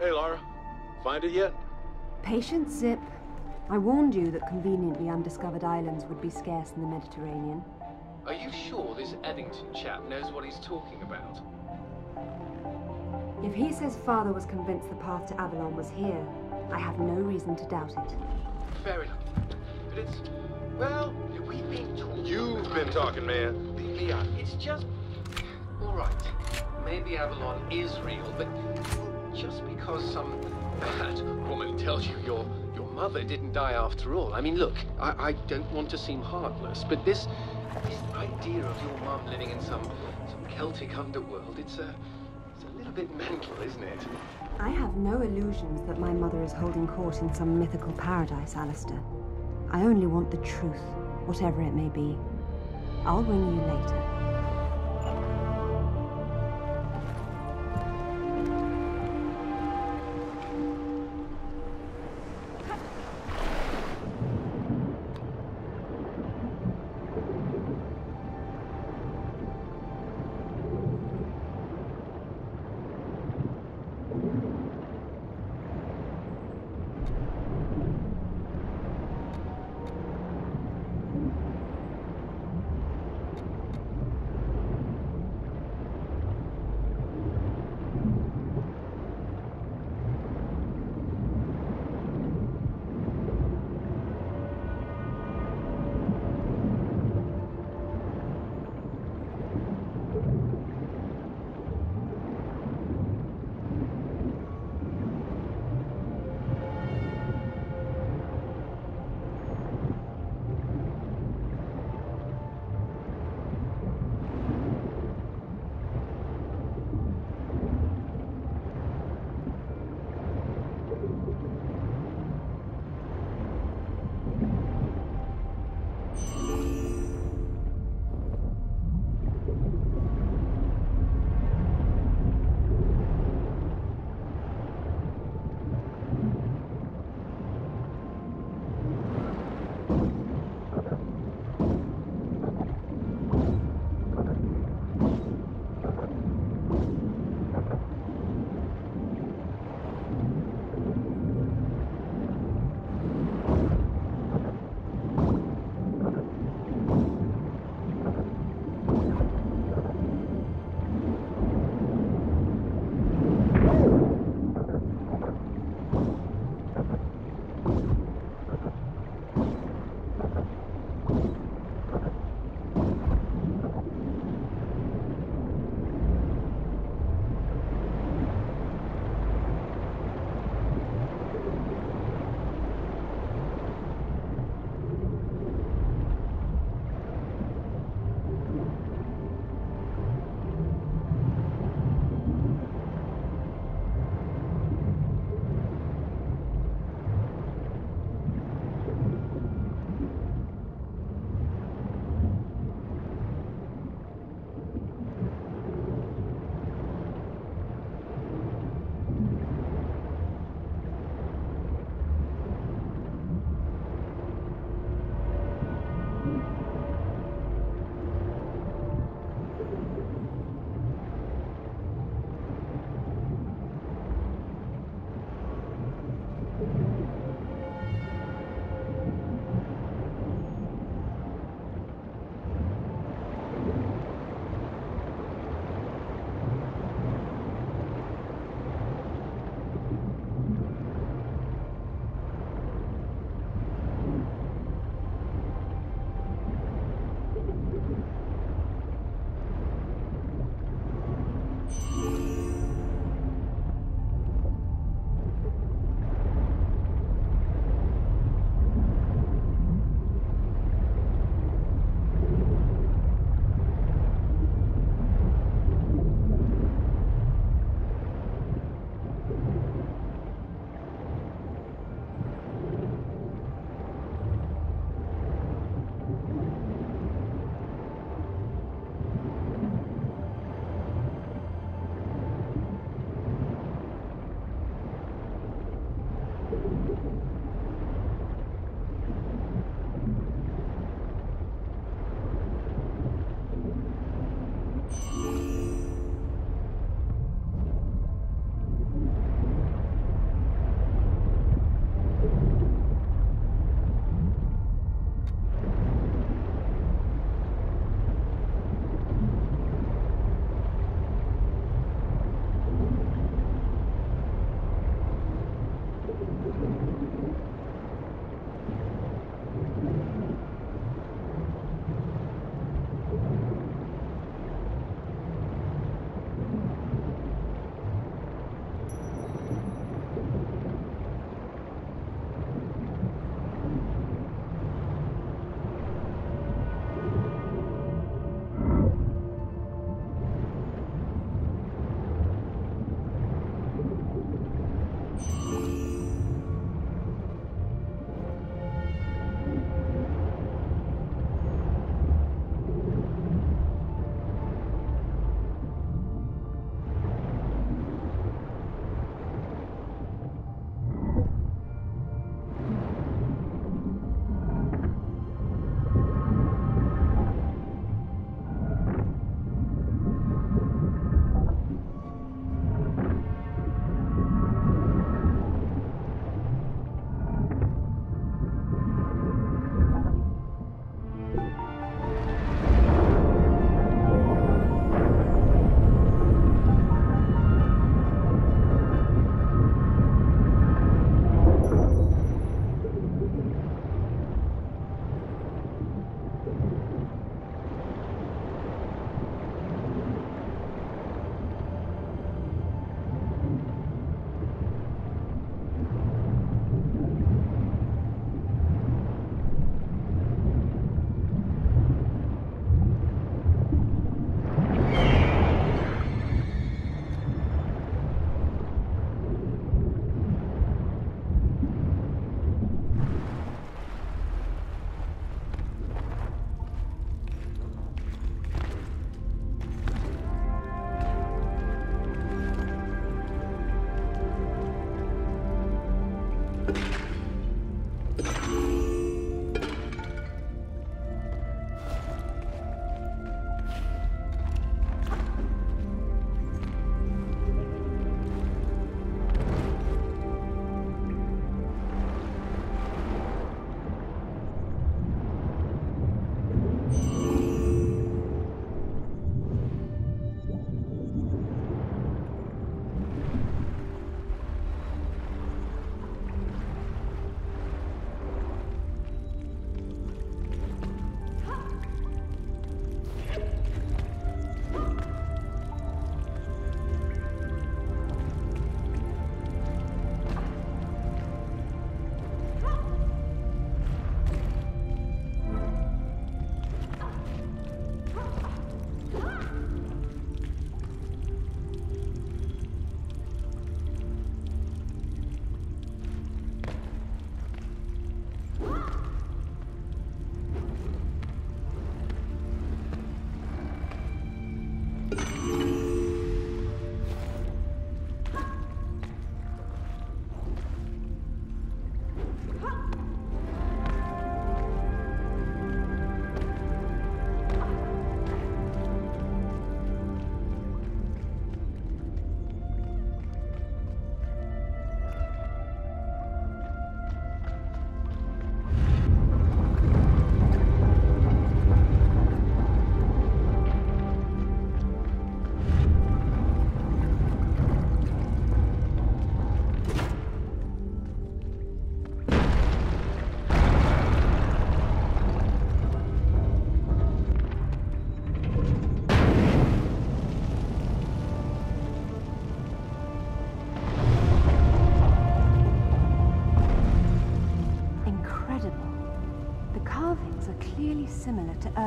Hey, Lara. Find it yet? Patience, Zip. I warned you that conveniently undiscovered islands would be scarce in the Mediterranean. Are you sure this Eddington chap knows what he's talking about? If he says Father was convinced the path to Avalon was here, I have no reason to doubt it. Fair enough. But it's... well, we've been talking... You've been talking, man. Yeah, it's just... all right. Maybe Avalon is real, but just because some bad woman tells you your mother didn't die after all. I mean, look, I don't want to seem heartless, but this idea of your mum living in some Celtic underworld, it's a little bit mental, isn't it? I have no illusions that my mother is holding court in some mythical paradise, Alistair. I only want the truth, whatever it may be. I'll ring you later.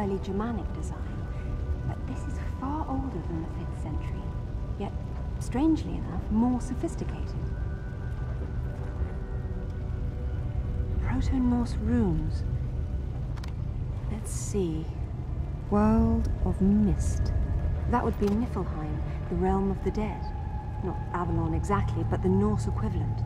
early Germanic design, but this is far older than the 5th century, yet, strangely enough, more sophisticated. Proto-Norse runes. Let's see. World of Mist. That would be Niflheim, the realm of the dead. Not Avalon exactly, but the Norse equivalent.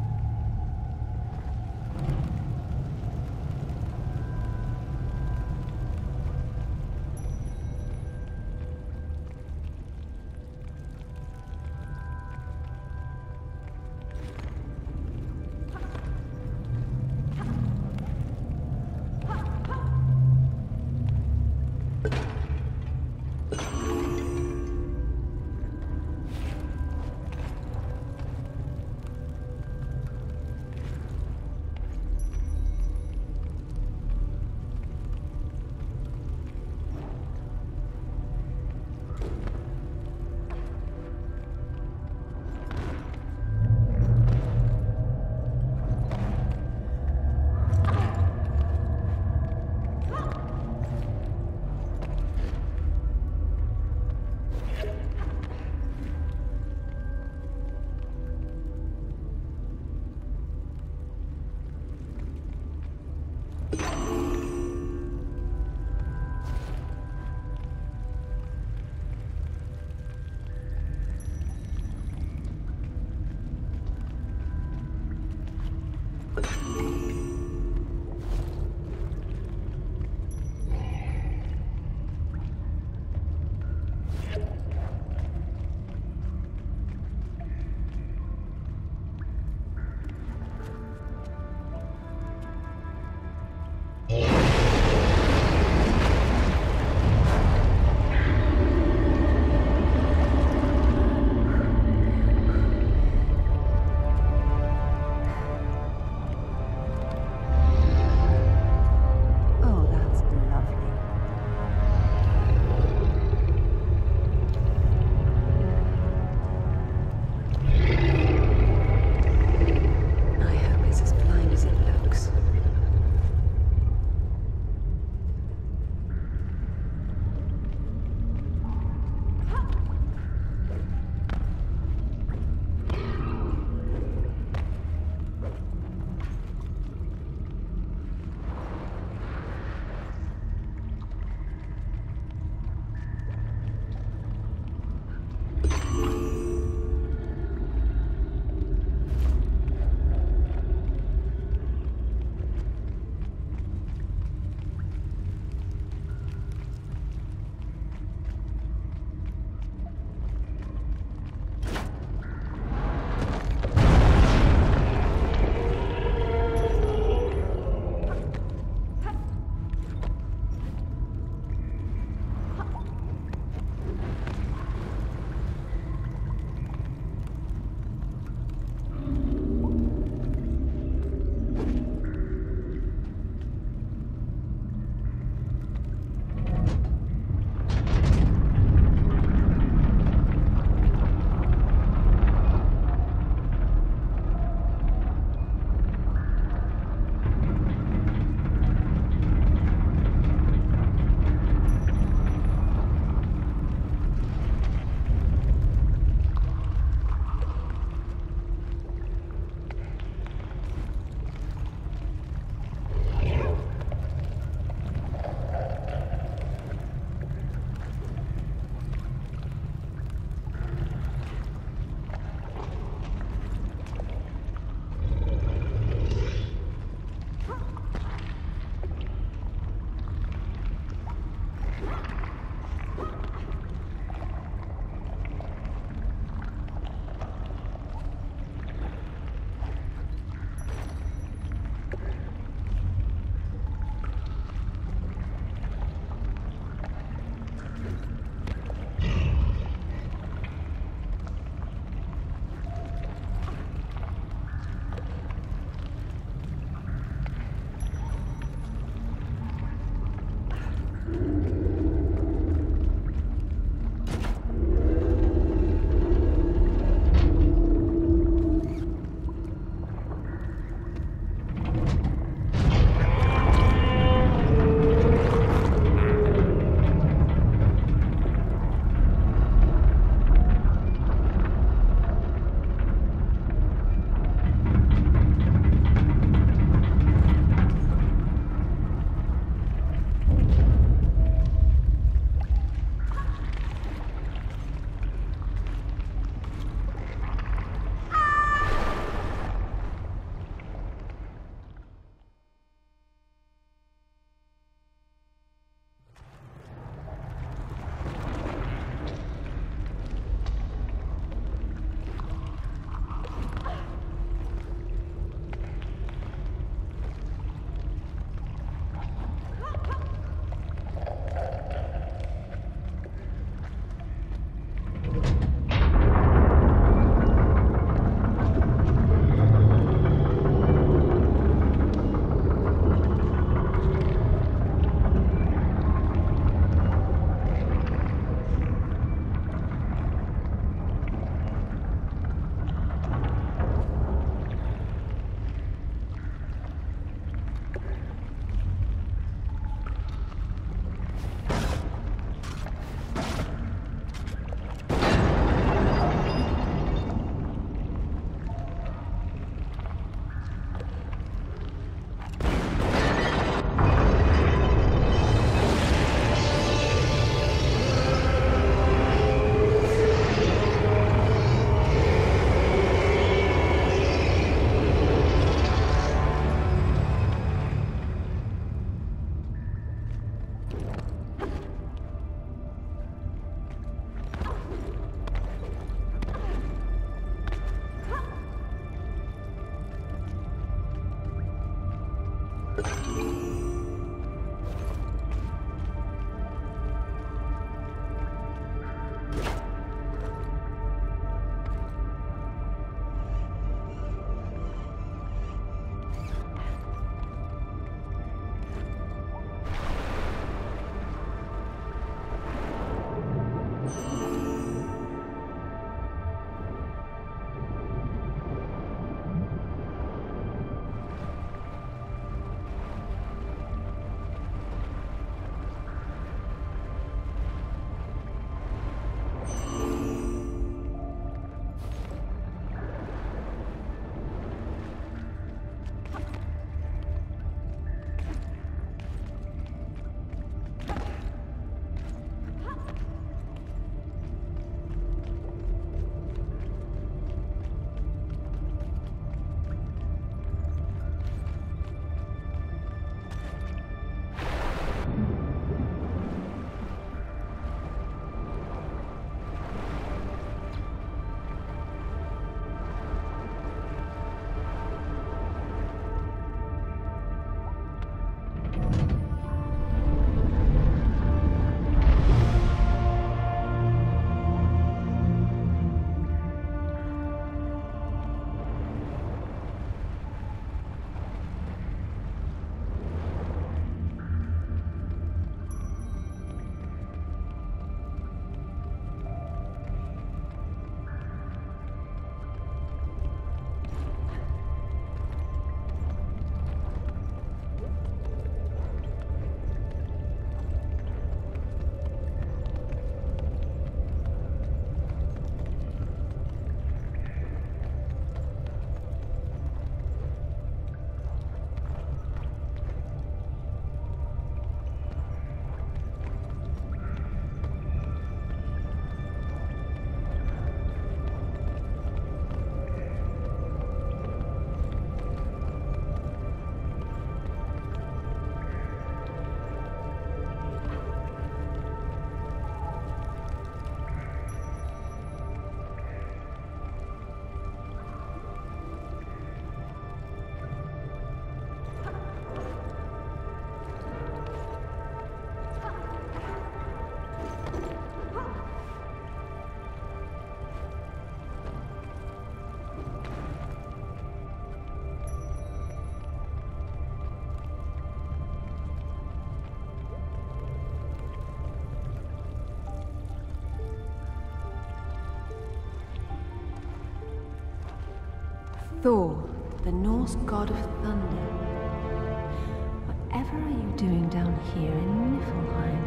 Thor, the Norse god of thunder. Whatever are you doing down here in Niflheim?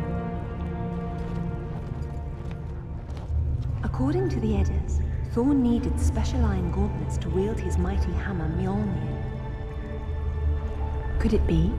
According to the Eddas, Thor needed special iron gauntlets to wield his mighty hammer Mjolnir. Could it be?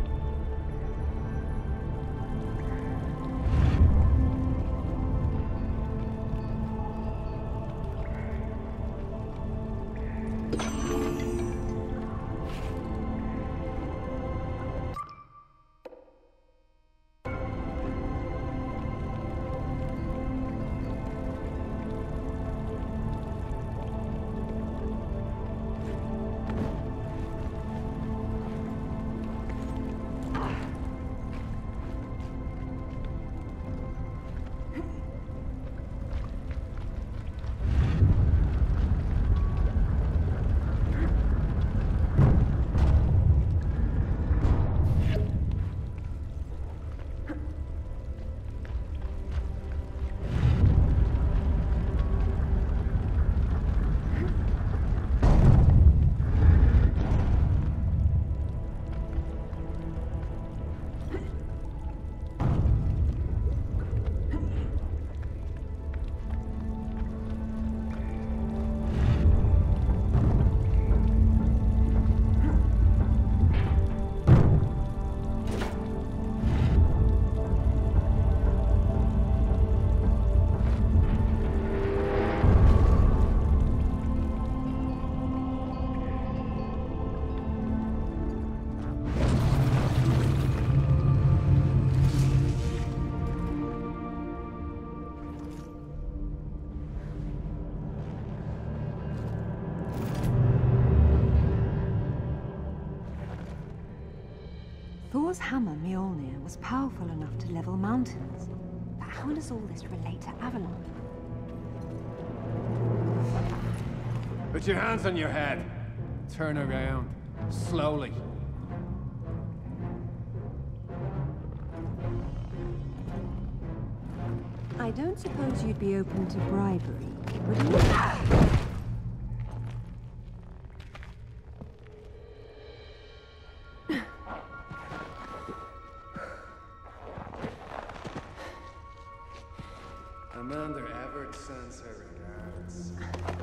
Thor's hammer Mjolnir was powerful enough to level mountains. But how does all this relate to Avalon? Put your hands on your head. Turn around. Slowly. I don't suppose you'd be open to bribery, would you? Amanda Everett sends her regards.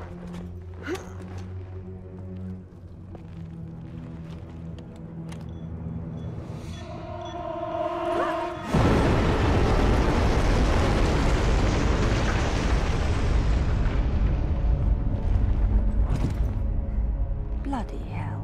Bloody hell.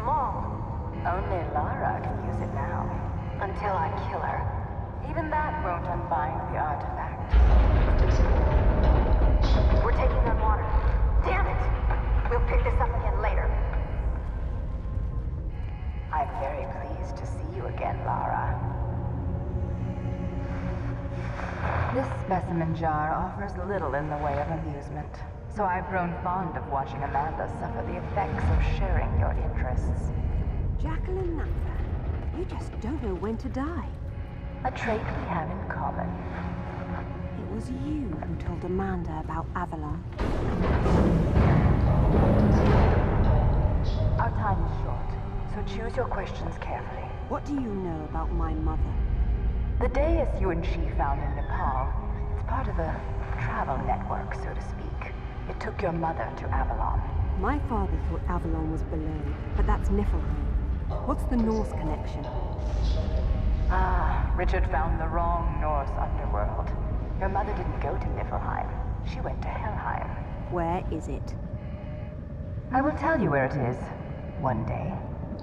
small. Only Lara can use it now. Until I kill her. Even that won't unbind the artifact. We're taking on water. Damn it! We'll pick this up again later. I'm very pleased to see you again, Lara. This specimen jar offers little in the way of amusement, so I've grown fond of watching Amanda suffer the effects of sharing your interests. Jacqueline Nathan, you just don't know when to die. A trait we have in common. It was you who told Amanda about Avalon. Our time is short, so choose your questions carefully. What do you know about my mother? The Deus you and she found in Nepal, it's part of a travel network, so to speak. It took your mother to Avalon. My father thought Avalon was below, but that's Niflheim. What's the Norse connection? Ah, Richard found the wrong Norse underworld. Your mother didn't go to Niflheim. She went to Helheim. Where is it? I will tell you where it is, one day.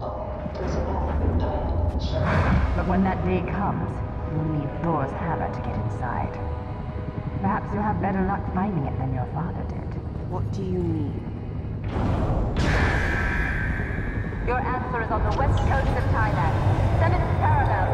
But when that day comes, you'll need Thor's hammer to get inside. Perhaps you'll have better luck finding it than your father did. What do you mean? Your answer is on the west coast of Thailand. 7th parallel.